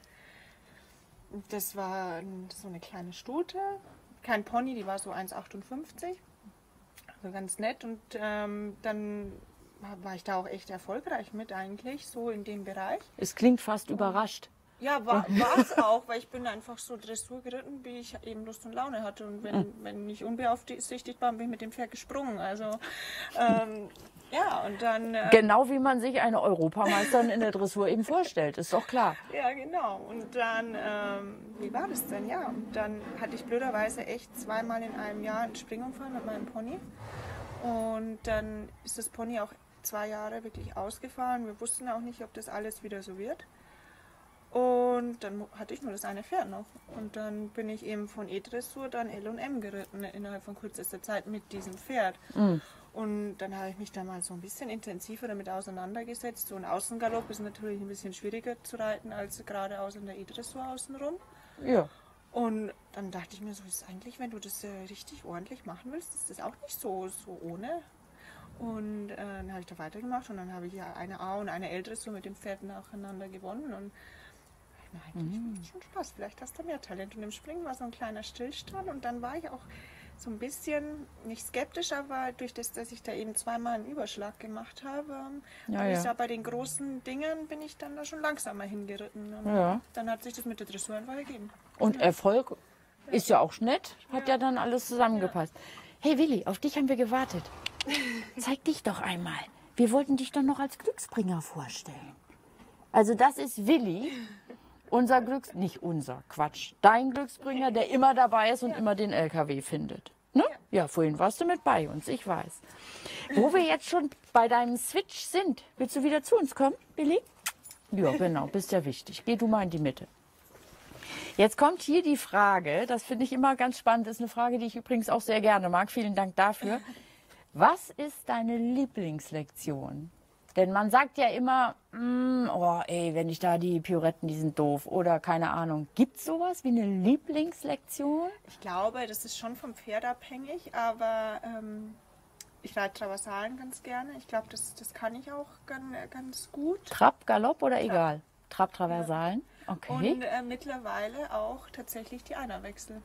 Das war so eine kleine Stute, kein Pony, die war so 1,58, also ganz nett. Und dann war ich da auch echt erfolgreich mit eigentlich, so in dem Bereich. Es klingt fast überrascht. Ja, war es auch, weil ich bin einfach so Dressur geritten, wie ich eben Lust und Laune hatte. Und wenn ich unbeaufsichtigt war, bin ich mit dem Pferd gesprungen. Also ja, und dann... genau wie man sich eine Europameisterin in der Dressur eben vorstellt, ist doch klar. Ja, genau. Und dann, wie war das denn? Ja, und dann hatte ich blöderweise echt zweimal in einem Jahr einen Springunfall mit meinem Pony. Und dann ist das Pony auch 2 Jahre wirklich ausgefallen. Wir wussten auch nicht, ob das alles wieder so wird. Und dann hatte ich nur das eine Pferd noch. Und dann bin ich eben von E-Dressur dann L&M geritten, innerhalb von kürzester Zeit mit diesem Pferd. Und dann habe ich mich da mal so ein bisschen intensiver damit auseinandergesetzt. So ein Außengalopp ist natürlich ein bisschen schwieriger zu reiten als geradeaus in der E-Dressur außenrum. Ja. Und dann dachte ich mir so, ist eigentlich, wenn du das richtig ordentlich machen willst, ist das auch nicht so ohne. Und dann habe ich da weitergemacht und dann habe ich ja eine A- und eine L-Dressur mit dem Pferd nacheinander gewonnen. Und eigentlich macht schon Spaß, vielleicht hast du mehr Talent. Und im Springen war so ein kleiner Stillstand und dann war ich auch so ein bisschen, nicht skeptisch, aber durch das, dass ich da eben zweimal einen Überschlag gemacht habe, ich da bei den großen Dingen bin ich dann da schon langsamer hingeritten. Und dann hat sich das mit der Dressur einfach ergeben. Und Erfolg ist ja auch nett, hat ja dann alles zusammengepasst. Hey Willi, auf dich haben wir gewartet. Zeig dich doch einmal. Wir wollten dich doch noch als Glücksbringer vorstellen. Also das ist Willi. Dein Glücksbringer, der immer dabei ist und immer den LKW findet. Ne? Ja, vorhin warst du mit bei uns, ich weiß. Wo wir jetzt schon bei deinem Switch sind, willst du wieder zu uns kommen, Willi? Ja, genau, bist ja wichtig. Geh du mal in die Mitte. Jetzt kommt hier die Frage, das finde ich immer ganz spannend, ist eine Frage, die ich übrigens auch sehr gerne mag. Vielen Dank dafür. Was ist deine Lieblingslektion? Denn man sagt ja immer, wenn ich da die Pirouetten, die sind doof oder keine Ahnung. Gibt es sowas wie eine Lieblingslektion? Ich glaube, das ist schon vom Pferd abhängig, aber ich reite Traversalen ganz gerne. Ich glaube, das kann ich auch ganz gut. Trab, Galopp oder egal? Trab, Traversalen? Okay. Und mittlerweile auch tatsächlich die Einerwechsel.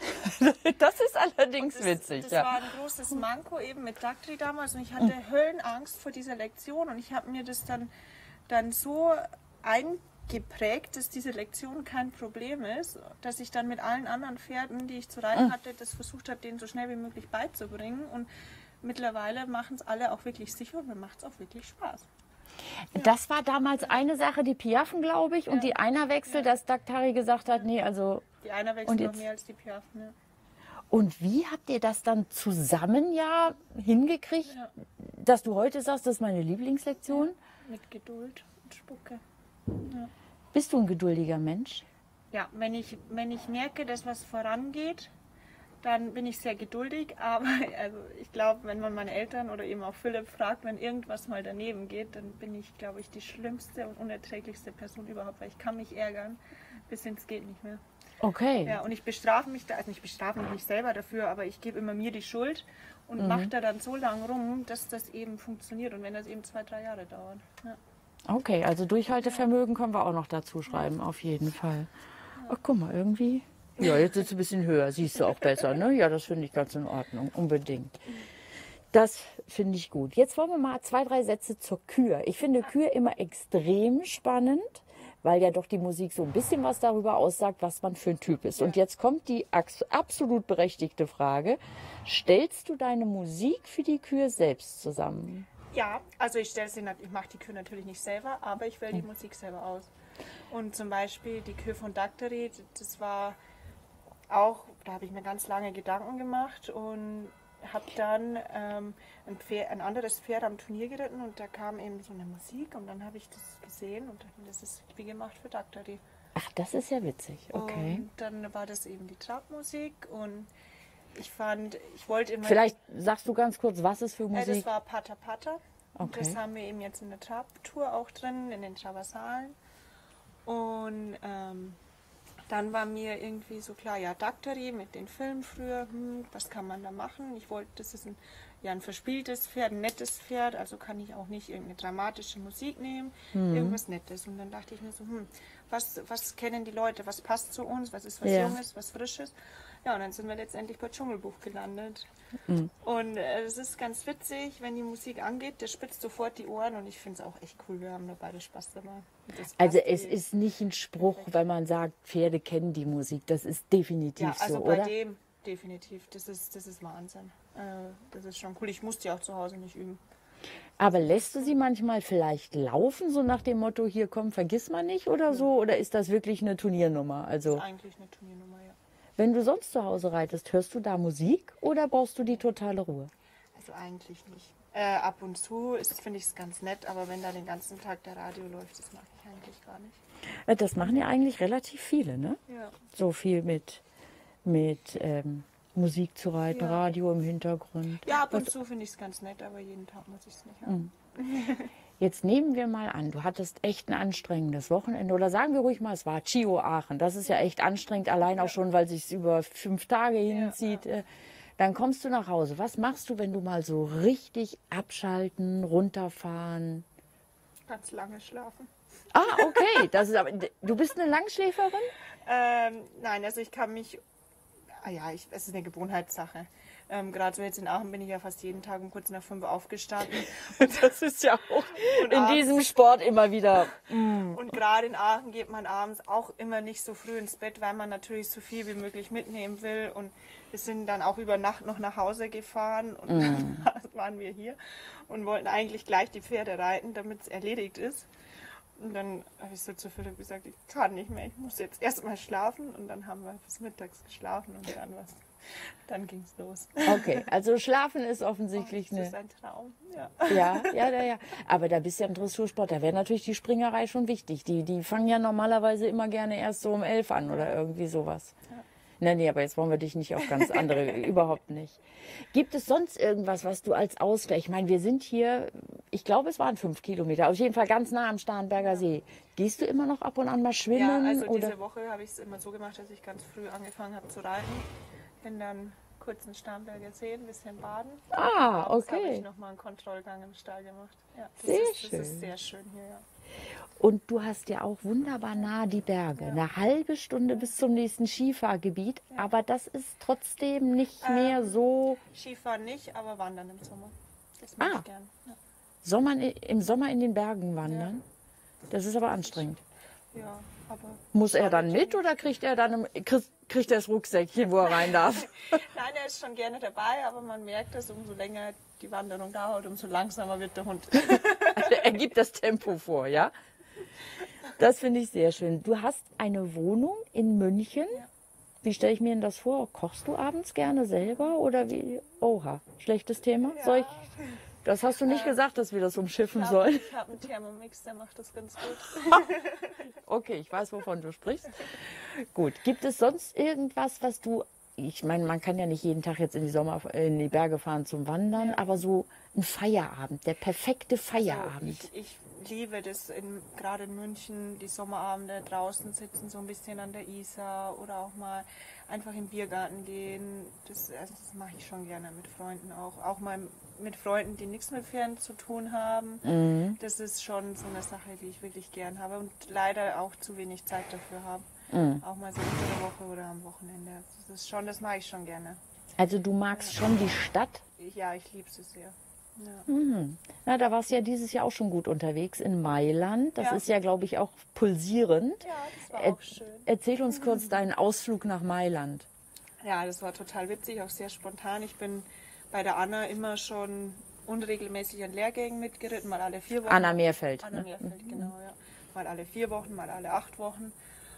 Das ist allerdings witzig. Das war ein großes Manko eben mit Daktri damals und ich hatte Höllenangst vor dieser Lektion und ich habe mir das dann so eingeprägt, dass diese Lektion kein Problem ist, dass ich dann mit allen anderen Pferden, die ich zu reiten hatte, das versucht habe, denen so schnell wie möglich beizubringen und mittlerweile machen es alle auch wirklich sicher und mir macht es auch wirklich Spaß. Das war damals eine Sache, die Piaffen, glaube ich, und die Einerwechsel, dass Daktari gesagt hat, nee, also... Die Einerwechsel noch mehr als die Piaffen, ja. Und wie habt ihr das dann zusammen hingekriegt, dass du heute sagst, das ist meine Lieblingslektion? Mit Geduld und Spucke. Ja. Bist du ein geduldiger Mensch? Ja, wenn ich merke, dass was vorangeht, dann bin ich sehr geduldig, aber also ich glaube, wenn man meine Eltern oder eben auch Philipp fragt, wenn irgendwas mal daneben geht, dann bin ich, glaube ich, die schlimmste und unerträglichste Person überhaupt, weil ich kann mich ärgern, bis ins geht nicht mehr. Okay. Ja, und ich bestrafe mich ich bestrafe mich nicht selber dafür, aber ich gebe immer mir die Schuld und mache da dann so lange rum, dass das eben funktioniert und wenn das eben 2-3 Jahre dauert. Ja. Okay, also Durchhaltevermögen können wir auch noch dazu schreiben, auf jeden Fall. Ach, guck mal, irgendwie Ja, jetzt ist es ein bisschen höher, siehst du auch besser, ne? Ja, das finde ich ganz in Ordnung, unbedingt. Das finde ich gut. Jetzt wollen wir mal 2, 3 Sätze zur Kür. Ich finde Kür immer extrem spannend, weil ja doch die Musik so ein bisschen was darüber aussagt, was man für ein Typ ist. Und jetzt kommt die absolut berechtigte Frage. Stellst du deine Musik für die Kür selbst zusammen? Ja, also ich mache die Kür natürlich nicht selber, aber ich wähle die Musik selber aus. Und zum Beispiel die Kür von Daktari, das war auch, da habe ich mir ganz lange Gedanken gemacht und habe dann ein anderes Pferd am Turnier geritten und da kam eben so eine Musik und dann habe ich das gesehen und dachte, das ist wie gemacht für Daktari. Ach, das ist ja witzig, okay. Und dann war das eben die Trabmusik und ich wollte immer... Vielleicht sagst du ganz kurz, was ist für Musik? Das war Pata Pata. Und Okay. das haben wir eben jetzt in der Trab-Tour auch drin, in den Traversalen. Und dann war mir irgendwie so klar, ja, Daktari mit den Filmen früher, was kann man da machen? Ich wollte, das ist ein verspieltes Pferd, ein nettes Pferd, also kann ich auch nicht irgendeine dramatische Musik nehmen, irgendwas Nettes. Und dann dachte ich mir so, was kennen die Leute, was passt zu uns, was ist was Junges, was Frisches? Ja, und dann sind wir letztendlich bei Dschungelbuch gelandet. Und es ist ganz witzig, wenn die Musik angeht, der spitzt sofort die Ohren und ich finde es auch echt cool, wir haben da beide Spaß dabei. Also es ist nicht ein Spruch, wenn man sagt, Pferde kennen die Musik, das ist definitiv ja, also so, bei oder? dem definitiv, das ist Wahnsinn. Das ist schon cool, ich muss die auch zu Hause nicht üben. Aber lässt du sie manchmal vielleicht laufen, so nach dem Motto, hier komm, vergiss mal nicht oder so? Oder ist das wirklich eine Turniernummer? Das Also ist eigentlich eine Turniernummer, ja. wenn du sonst zu Hause reitest, hörst du da Musik oder brauchst du die totale Ruhe? Also eigentlich nicht. Ab und zu finde ich es ganz nett, aber wenn da den ganzen Tag der Radio läuft, das mag ich eigentlich gar nicht. Das machen ja eigentlich relativ viele, ne? Ja. So viel mit Musik zu reiten, Ja. Radio im Hintergrund. Ja, ab und zu finde ich es ganz nett, aber jeden Tag muss ich es nicht haben. Jetzt nehmen wir mal an, du hattest echt ein anstrengendes Wochenende. Oder sagen wir ruhig mal, es war Chio Aachen. Das ist ja echt anstrengend, allein auch schon, weil es sich über 5 Tage hinzieht. Dann kommst du nach Hause. Was machst du, wenn du mal so richtig abschalten, runterfahren? Ganz lange schlafen. Ah, okay. Das ist aber, du bist eine Langschläferin? Nein, also ich kann mich... es ist eine Gewohnheitssache. Gerade so jetzt in Aachen bin ich ja fast jeden Tag um kurz nach 5 aufgestanden. Das ist ja auch Und in abends- diesem Sport immer wieder. Und gerade in Aachen geht man abends auch immer nicht so früh ins Bett, weil man natürlich so viel wie möglich mitnehmen will. Und wir sind dann auch über Nacht noch nach Hause gefahren und dann waren wir hier und wollten eigentlich gleich die Pferde reiten, damit es erledigt ist. Und dann habe ich so zu Philipp gesagt, ich kann nicht mehr, ich muss jetzt erstmal schlafen. Und dann haben wir bis mittags geschlafen und dann ging es los. Okay, also Schlafen ist offensichtlich Das eine. ist ein Traum, ja. Ja. Aber da bist du ja im Dressursport, da wäre natürlich die Springerei schon wichtig. Die fangen ja normalerweise immer gerne erst so um 11 an oder irgendwie sowas. Nee, aber jetzt wollen wir dich nicht auf ganz andere, überhaupt nicht. Gibt es sonst irgendwas, was du als Ausgleich, ich meine, wir sind hier, ich glaube, es waren 5 Kilometer, auf jeden Fall ganz nah am Starnberger See. Gehst du immer noch ab und an mal schwimmen? Ja, also oder? diese Woche habe ich es immer so gemacht, dass ich ganz früh angefangen habe zu reiten. Bin dann kurz in Starnberger See, ein bisschen baden. Ah, Abends habe okay. ich nochmal einen Kontrollgang im Stall gemacht. Ja, Sehr das ist sehr schön hier, ja. Und du hast ja auch wunderbar nah die Berge. Eine halbe Stunde bis zum nächsten Skifahrgebiet. Aber das ist trotzdem nicht mehr so. Skifahren nicht, aber wandern im Sommer. Das mag ich gern. Ja. Im Sommer in den Bergen wandern. Das ist aber anstrengend. Ja, aber Muss er dann mit oder kriegt er kriegt er das Rucksäckchen, wo er rein darf? nein, er ist schon gerne dabei, aber man merkt, dass umso länger die Wanderung dauert, umso langsamer wird der Hund. Also er gibt das Tempo vor, ja? Das finde ich sehr schön. Du hast eine Wohnung in München. Ja. Wie stelle ich mir denn das vor? Kochst du abends gerne selber oder wie? Oha, schlechtes Thema. Ja. Das hast du nicht gesagt, dass wir das umschiffen sollen. Ich habe einen Thermomix, der macht das ganz gut. Okay, ich weiß, wovon du sprichst. Gut, gibt es sonst irgendwas, was du... Ich meine, man kann ja nicht jeden Tag jetzt in die Berge fahren zum Wandern, aber so ein Feierabend, der perfekte Feierabend. Ich liebe das, gerade in München, die Sommerabende draußen sitzen, so ein bisschen an der Isar oder auch mal einfach im Biergarten gehen. Das mache ich schon gerne mit Freunden auch. Auch mal mit Freunden, die nichts mit Pferden zu tun haben. Das ist schon so eine Sache, die ich wirklich gern habe und leider auch zu wenig Zeit dafür habe. Auch mal so unter der Woche oder am Wochenende. Das mache ich schon gerne. Also du magst schon die Stadt? Ja, ich liebe sie sehr. Ja. Na, da warst du ja dieses Jahr auch schon gut unterwegs in Mailand. Das Ja. ist ja, glaube ich, auch pulsierend. Ja, das war auch schön. Erzähl uns kurz deinen Ausflug nach Mailand. Ja, das war total witzig, auch sehr spontan. Ich bin bei der Anna immer schon unregelmäßig an Lehrgängen mitgeritten, mal alle 4 Wochen. Anna Meerfeld. Anna Meerfeld, genau, ja. Mal alle 4 Wochen, mal alle 8 Wochen.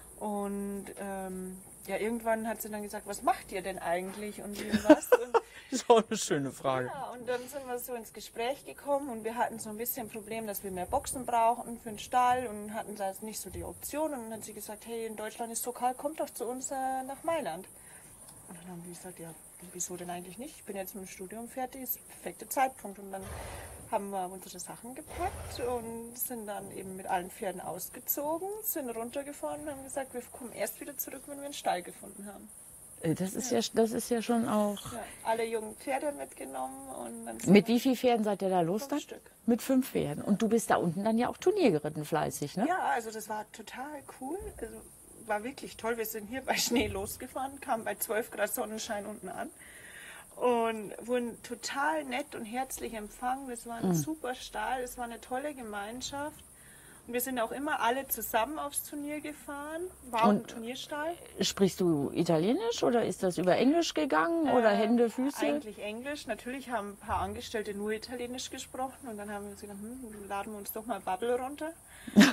Und ja, irgendwann hat sie dann gesagt, was macht ihr denn eigentlich und wie und was? Und, Das ist auch eine schöne Frage. ja, und dann sind wir so ins Gespräch gekommen und wir hatten so ein bisschen ein Problem, dass wir mehr Boxen brauchten für den Stall und hatten da nicht so die Option. Und dann hat sie gesagt, hey, in Deutschland ist so kalt, kommt doch zu uns nach Mailand. Und dann haben wir gesagt, ja, wieso denn eigentlich nicht? Ich bin jetzt mit dem Studium fertig, ist der perfekte Zeitpunkt. Und dann haben wir unsere Sachen gepackt und sind dann eben mit allen Pferden ausgezogen, sind runtergefahren und haben gesagt, wir kommen erst wieder zurück, wenn wir einen Stall gefunden haben. Das ist ja schon auch... Ja, alle jungen Pferde mitgenommen. Und dann Mit wie vielen Pferden seid ihr da los 5 dann? Stück. Mit 5 Pferden. Und du bist da unten dann ja auch Turnier geritten, fleißig, ne? Ja, also das war total cool. Also war wirklich toll. Wir sind hier bei Schnee losgefahren, kamen bei 12 Grad Sonnenschein unten an und wurden total nett und herzlich empfangen. Das war ein super Stall, es war eine tolle Gemeinschaft. Und wir sind auch immer alle zusammen aufs Turnier gefahren. War auch ein Turnierstall. Sprichst du Italienisch oder ist das über Englisch gegangen oder Hände, Füße? Eigentlich Englisch. Natürlich haben ein paar Angestellte nur Italienisch gesprochen. Und dann haben wir uns gedacht, laden wir uns doch mal Bubble runter. Und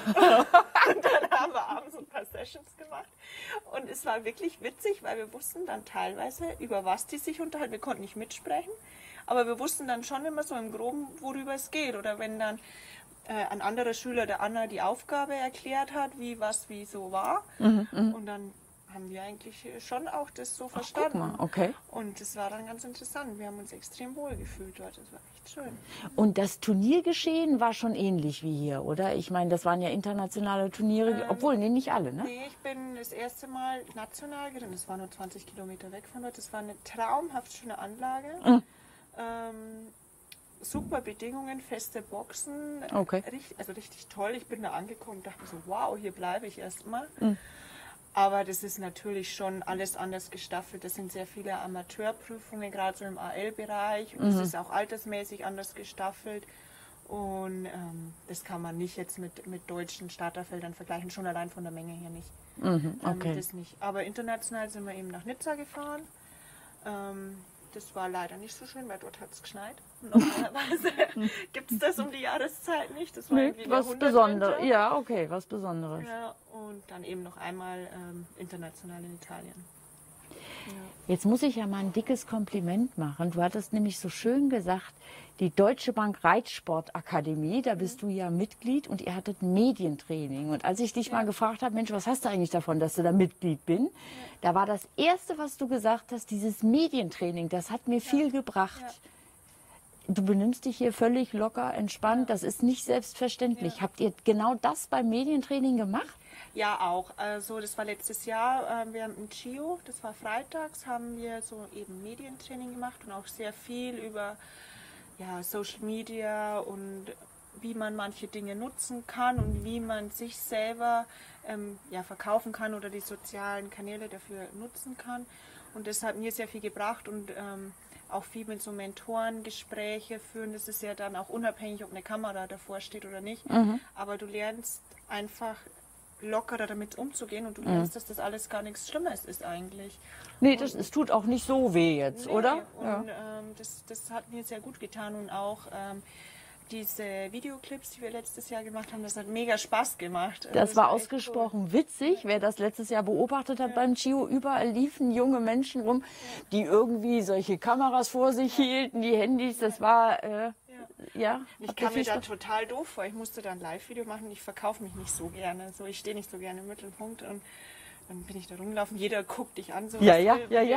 dann haben wir abends ein paar Sessions gemacht. Und es war wirklich witzig, weil wir wussten dann teilweise, über was die sich unterhalten. Wir konnten nicht mitsprechen, aber wir wussten dann schon immer so im Groben, worüber es geht. Oder wenn dann ein anderer Schüler der Anna die Aufgabe erklärt hat, wie was wie so war. Und dann haben wir eigentlich schon auch das so verstanden. Guck mal, okay. Und das war dann ganz interessant. Wir haben uns extrem wohl gefühlt dort. Das war echt schön. Und das Turniergeschehen war schon ähnlich wie hier, oder? Ich meine, das waren ja internationale Turniere, obwohl, nee, nicht alle, ne? Nee, ich bin das erste Mal national geritten. Das war nur 20 Kilometer weg von dort. Das war eine traumhaft schöne Anlage. Super Bedingungen, feste Boxen. Okay. Richtig toll. Ich bin da angekommen und dachte so, wow, hier bleibe ich erstmal. Aber das ist natürlich schon alles anders gestaffelt. Das sind sehr viele Amateurprüfungen, gerade so im AL-Bereich. Und das ist auch altersmäßig anders gestaffelt. Und das kann man nicht jetzt mit deutschen Starterfeldern vergleichen, schon allein von der Menge her nicht. Okay. Das nicht. Aber international sind wir eben nach Nizza gefahren. Das war leider nicht so schön, weil dort hat es geschneit. Normalerweise gibt es das um die Jahreszeit nicht. Das war Nee, irgendwie was Jahrhundertwinter. Besonderes. Ja, okay, was Besonderes. Ja, und dann eben noch einmal international in Italien. Jetzt muss ich ja mal ein dickes Kompliment machen. Du hattest nämlich so schön gesagt, die Deutsche Bank Reitsportakademie, da bist du ja Mitglied und ihr hattet Medientraining. Und als ich dich mal gefragt habe, Mensch, was hast du eigentlich davon, dass du da Mitglied bin? Da war das Erste, was du gesagt hast, dieses Medientraining, das hat mir viel gebracht. Du benimmst dich hier völlig locker, entspannt, das ist nicht selbstverständlich. Habt ihr genau das beim Medientraining gemacht? Ja, auch. Also das war letztes Jahr, wir haben im CIO, das war freitags, haben wir so eben Medientraining gemacht und auch sehr viel über Social Media und wie man manche Dinge nutzen kann und wie man sich selber verkaufen kann oder die sozialen Kanäle dafür nutzen kann. Und das hat mir sehr viel gebracht und auch viel mit so Mentorengespräche führen. Das ist ja dann auch unabhängig, ob eine Kamera davor steht oder nicht. Aber du lernst einfach lockerer damit umzugehen und du lernst, dass das alles gar nichts Schlimmes ist eigentlich. Nee, es tut auch nicht so weh jetzt, oder? Und das hat mir sehr gut getan und auch diese Videoclips, die wir letztes Jahr gemacht haben, das hat mega Spaß gemacht. Das war echt ausgesprochen witzig. Wer das letztes Jahr beobachtet hat beim CIO, überall liefen junge Menschen rum, die irgendwie solche Kameras vor sich hielten, die Handys, das war, Ich kam mir da total doof vor. Ich musste dann ein Live-Video machen. Ich verkaufe mich nicht so gerne. So, ich stehe nicht so gerne im Mittelpunkt. Und dann bin ich da rumgelaufen. Jeder guckt dich an. So, Ja. Von mir. Und dann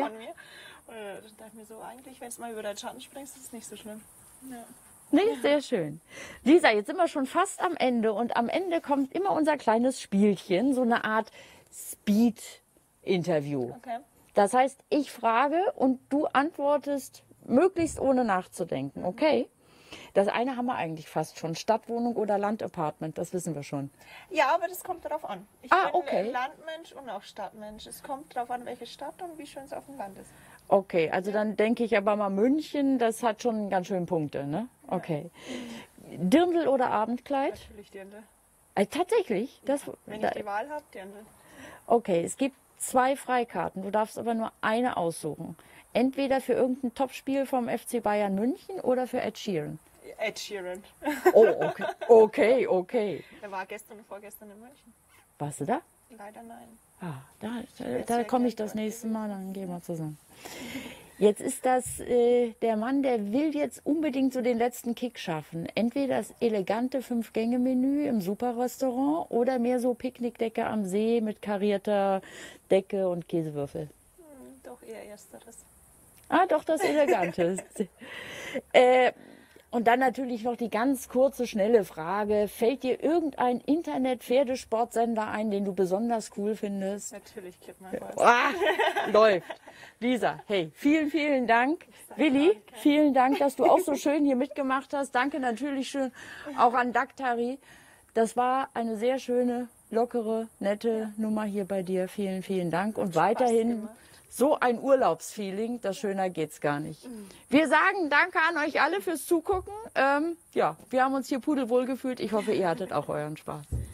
dachte ich mir so, eigentlich, wenn du mal über deinen Schatten springst, ist es nicht so schlimm. Ja. Nee, sehr schön. Lisa, jetzt sind wir schon fast am Ende und am Ende kommt immer unser kleines Spielchen, so eine Art Speed-Interview. Okay. Das heißt, ich frage und du antwortest möglichst ohne nachzudenken, okay? Das eine haben wir eigentlich fast schon. Stadtwohnung oder Landapartment, das wissen wir schon. Ja, aber das kommt darauf an. Ich bin Landmensch und auch Stadtmensch. Es kommt darauf an, welche Stadt und wie schön es auf dem Land ist. Okay, also dann denke ich aber mal München, das hat schon ganz schön Punkte, ne? Okay. Dirndl oder Abendkleid? Natürlich Dirndl. Tatsächlich? Wenn ich die Wahl habe, Dirndl. Okay, es gibt 2 Freikarten. Du darfst aber nur eine aussuchen. Entweder für irgendein Topspiel vom FC Bayern München oder für Ed Sheeran. Ed Sheeran. Oh, okay. Okay. Der war gestern und vorgestern in München. Warst du da? Leider nein. Da komme ich das nächste Mal, dann gehen wir zusammen. Jetzt ist das der Mann, der will jetzt unbedingt so den letzten Kick schaffen. Entweder das elegante 5-Gänge-Menü im Superrestaurant oder mehr so Picknickdecke am See mit karierter Decke und Käsewürfel. Doch eher ersteres. Doch, das Elegante. Und dann natürlich noch die ganz kurze, schnelle Frage. Fällt dir irgendein Internet-Pferdesportsender ein, den du besonders cool findest? Natürlich, Clip My Horse. Läuft. Lisa, hey, vielen Dank. Willi, danke. vielen Dank, dass du auch so schön hier mitgemacht hast. Danke natürlich schön auch an Daktari. Das war eine sehr schöne, lockere, nette Nummer hier bei dir. Vielen Dank. Und weiterhin so ein Urlaubsfeeling, das schöner geht's gar nicht. Wir sagen danke an euch alle fürs Zugucken. Wir haben uns hier pudelwohl gefühlt. Ich hoffe, ihr hattet auch euren Spaß.